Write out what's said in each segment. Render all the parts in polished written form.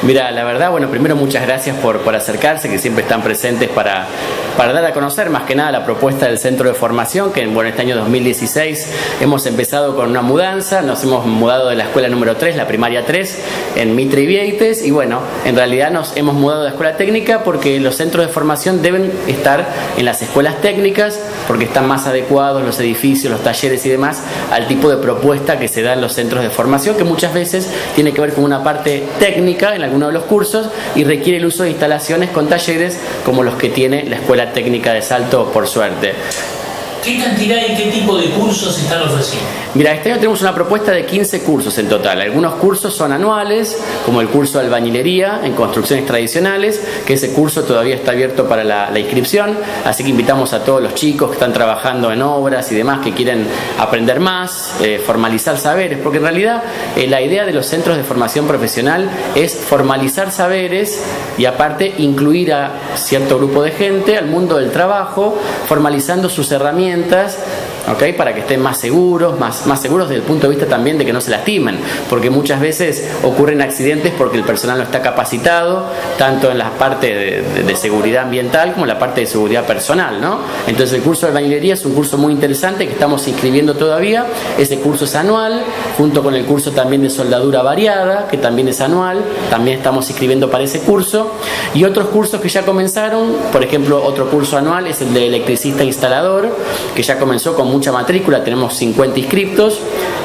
Mira, la verdad, bueno, primero muchas gracias por acercarse, que siempre están presentes para dar a conocer más que nada la propuesta del centro de formación, que bueno, este año 2016 hemos empezado con una mudanza, nos hemos mudado de la escuela número 3, la primaria 3, en Mitre y Vieites, y bueno, en realidad nos hemos mudado de la escuela técnica porque los centros de formación deben estar en las escuelas técnicas, porque están más adecuados los edificios, los talleres y demás al tipo de propuesta que se da en los centros de formación, que muchas veces tiene que ver con una parte técnica en alguno de los cursos y requiere el uso de instalaciones con talleres como los que tiene la Escuela Técnica de Salto, por suerte. ¿Qué cantidad y qué tipo de cursos están ofreciendo? Mira, este año tenemos una propuesta de 15 cursos en total. Algunos cursos son anuales, como el curso de albañilería en construcciones tradicionales, que ese curso todavía está abierto para la inscripción, así que invitamos a todos los chicos que están trabajando en obras y demás, que quieren aprender más, formalizar saberes, porque en realidad la idea de los centros de formación profesional es formalizar saberes y aparte incluir a cierto grupo de gente al mundo del trabajo, formalizando sus herramientas, ¿okay? Para que estén más seguros, más seguros desde el punto de vista también de que no se lastimen, porque muchas veces ocurren accidentes porque el personal no está capacitado, tanto en la parte de seguridad ambiental como en la parte de seguridad personal, ¿no? Entonces el curso de albañilería es un curso muy interesante que estamos inscribiendo todavía. Ese curso es anual, junto con el curso también de soldadura variada, que también es anual, también estamos inscribiendo para ese curso, y otros cursos que ya comenzaron. Por ejemplo, otro curso anual es el de electricista instalador, que ya comenzó con mucha matrícula, tenemos 50 inscriptos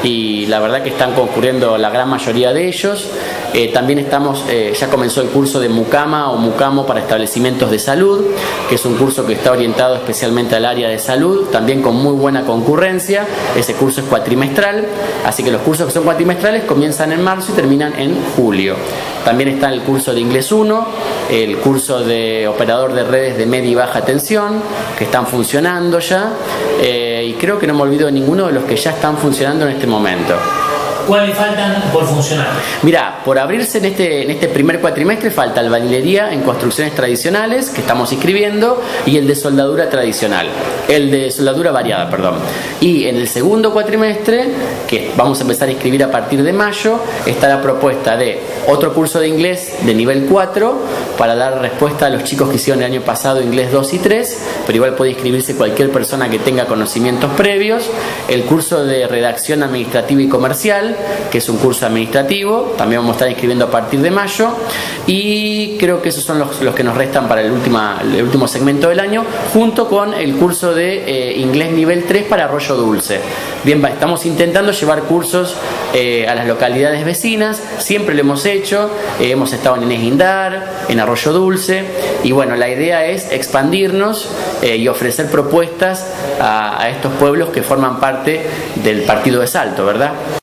y la verdad que están concurriendo la gran mayoría de ellos. También ya comenzó el curso de mucama o mucamo para establecimientos de salud, que es un curso que está orientado especialmente al área de salud, también con muy buena concurrencia. Ese curso es cuatrimestral, así que los cursos que son cuatrimestrales comienzan en marzo y terminan en julio. También está el curso de inglés 1, el curso de operador de redes de media y baja tensión, que están funcionando ya, y creo que no me olvido de ninguno de los que ya están funcionando en este momento. ¿Cuáles faltan por funcionar? Mira, por abrirse en este primer cuatrimestre falta albañilería en construcciones tradicionales, que estamos inscribiendo, y el de soldadura tradicional, el de soldadura variada, perdón. Y en el segundo cuatrimestre, que vamos a empezar a inscribir a partir de mayo, está la propuesta de otro curso de inglés de nivel 4, para dar respuesta a los chicos que hicieron el año pasado inglés 2 y 3, pero igual puede inscribirse cualquier persona que tenga conocimientos previos. El curso de redacción administrativa y comercial, que es un curso administrativo, también vamos a estar inscribiendo a partir de mayo, y creo que esos son los que nos restan para el último segmento del año, junto con el curso de inglés nivel 3 para Arroyo Dulce. Bien, estamos intentando llevar cursos a las localidades vecinas, siempre lo hemos hecho, hemos estado en Inés Guindar, en Arroyo Dulce, y bueno, la idea es expandirnos y ofrecer propuestas a estos pueblos que forman parte del partido de Salto, ¿verdad?